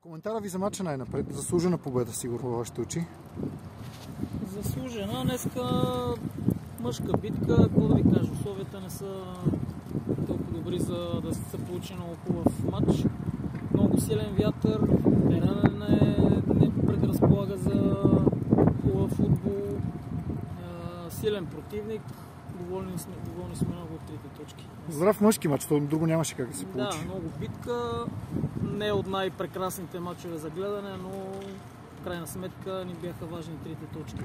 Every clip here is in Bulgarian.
Коментара ви за мача най-напред. Заслужена победа, сигурно във вашите очи. Заслужена. Днеска мъжка битка. Какво да ви кажа, условията не са толкова добри, за да се получи много хубав матч. Много силен вятър, теренът не предразполага за хубав футбол. Силен противник. Доволни сме много от трите точки. Здрав мъжки матч, друго нямаше как да се получи. Да, много битка. Не от най-прекрасните матчове за гледане, но в крайна сметка ни бяха важни трите точки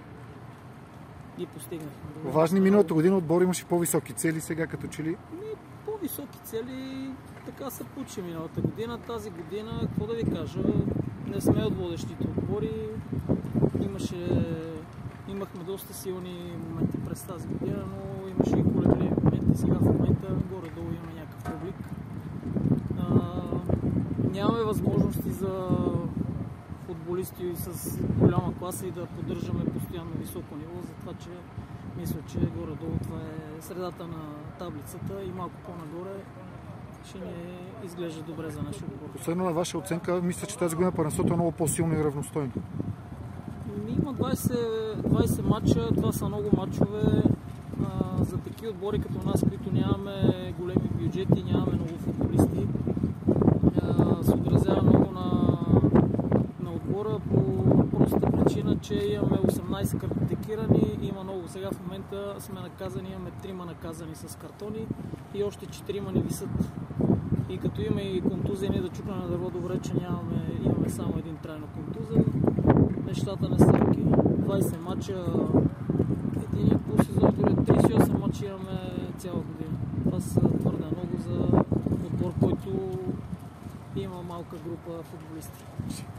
и постигнахме. Важни миналата година отбор имаше по-високи цели, сега като че ли? По-високи цели така се получи миналата година. Тази година, какво да ви кажа, не сме от водещите отбори. Имахме доста силни моменти през тази година, но имаше и колебливи моменти. Сега в момента горе-долу има някакъв публик. Нямаме възможности за футболисти с голяма класа и да поддържаме постоянно високо ниво, затова че мисля, че горе-долу това е средата на таблицата и малко по-нагоре ще ни изглежда добре за нашия отбор. Последно на ваша оценка, мисля, че тази година първенството е много по-силно и равностойно. Има 20 матча, това са много матчове. За такива отбори като нас, които нямаме големи бюджети, нямаме много футболисти, се отразява много на отбора по простата причина, че имаме 18 картотекирани, има много. Сега в момента сме наказани, имаме 3 наказани с картони и още 4 ни висят. И като имаме и контузия, ние да чукнем на дърво, добре, че имаме само един трайно контузен. Нещата не са таки. 20 мача, един по сезон, 38 мача имаме цяла година. Това са твърде много за отбор, който има малка група футболисти.